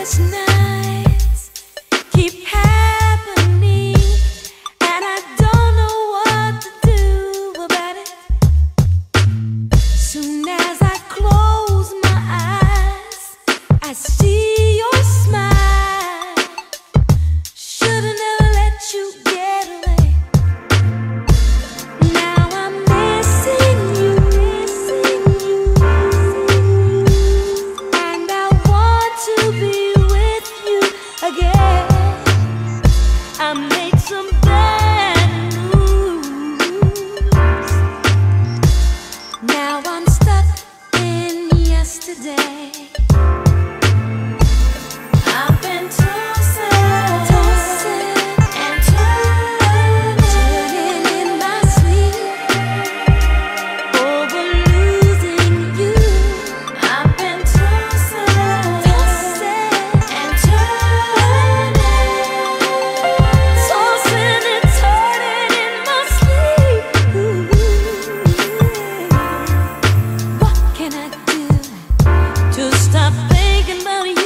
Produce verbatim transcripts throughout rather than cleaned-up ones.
nights keep happening, and I don't know what to do about it. Soon as I close my eyes, I see your smile. Should've never let you get away. Now I'm missing you, and I want to be with you again. I made some bad moves. Now I'm stuck in yesterday. I've been tossing, tossing and turning, turning in my sleep over losing you. I've been tossing, tossing and turning, tossing and turning in my sleep. What can I do to stop thinking about you?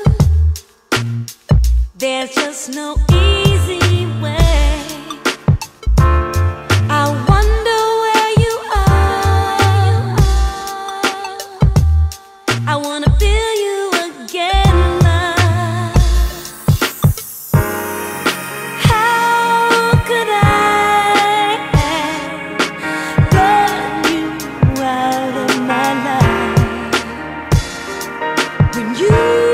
There's just no easy way. I wonder where you are. I wanna feel you again, love. How could I burn you out of my life when you